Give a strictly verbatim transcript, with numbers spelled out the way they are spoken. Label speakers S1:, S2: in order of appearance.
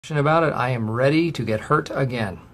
S1: About it, I am ready to get hurt again.